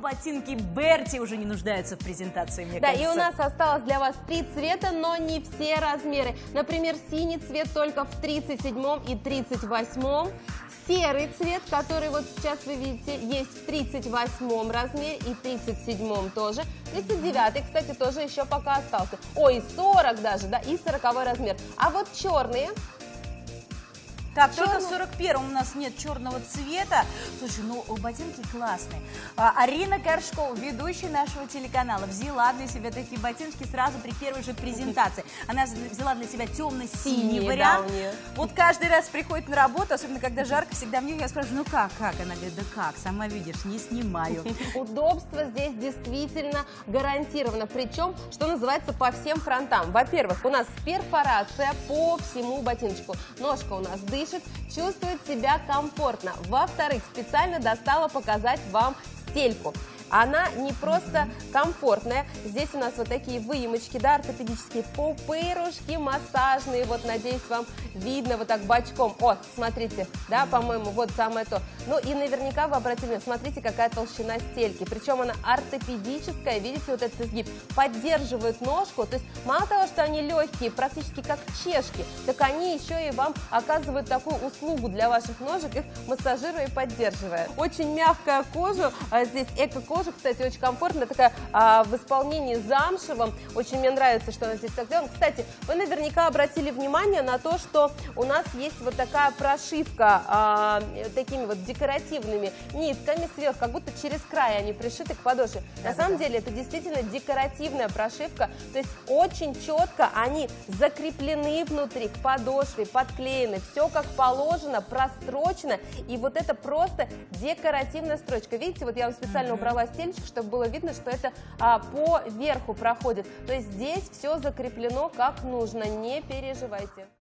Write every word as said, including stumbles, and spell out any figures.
ботинки Берти уже не нуждаются в презентации, мне да, кажется. И у нас осталось для вас три цвета, но не все размеры. Например, синий цвет только в тридцать седьмом и тридцать восьмом. Серый цвет, который вот сейчас вы видите, есть в тридцать восьмом размере и тридцать седьмом тоже. тридцать девятый, кстати, тоже еще пока остался. Ой, сорок даже, да, и сороковой размер. А вот черные... Так, только в сорок первом у нас нет черного цвета. Слушай, ну ботинки классные. А, Арина Коршкова, ведущая нашего телеканала, взяла для себя такие ботинки сразу при первой же презентации. Она взяла для себя темно-синий вариант. Давние. Вот каждый раз приходит на работу, особенно когда жарко, всегда мне, я спрашиваю, ну как, как? Она говорит, да как, сама видишь, не снимаю. Удобство здесь действительно гарантировано, причем, что называется, по всем фронтам. Во-первых, у нас перфорация по всему ботиночку. Ножка у нас дышит, чувствует себя комфортно. Во-вторых, специально достала показать вам стельку. Она не просто комфортная. Здесь у нас вот такие выемочки, да, ортопедические, пупырушки массажные. Вот, надеюсь, вам видно вот так бочком. О, смотрите, да, по-моему, вот самое то. Ну и наверняка вы обратили внимание, смотрите, какая толщина стельки. Причем она ортопедическая, видите, вот этот изгиб. Поддерживает ножку. То есть мало того, что они легкие, практически как чешки, так они еще и вам оказывают такую услугу для ваших ножек, их массажируя и поддерживая. Очень мягкая кожа, а здесь эко-кожа. Кстати, очень комфортная, такая а, в исполнении замшевом. Очень мне нравится, что она здесь так сделана. Кстати, вы наверняка обратили внимание на то, что у нас есть вот такая прошивка а, такими вот декоративными нитками сверху, как будто через край они пришиты к подошве. Да, на да, самом да. деле это действительно декоративная прошивка, то есть очень четко они закреплены внутри, к подошве, подклеены, все как положено, прострочено, и вот это просто декоративная строчка. Видите, вот я вам специально убрала стельчик, чтобы было видно, что это а, по верху проходит. То есть здесь все закреплено как нужно, не переживайте.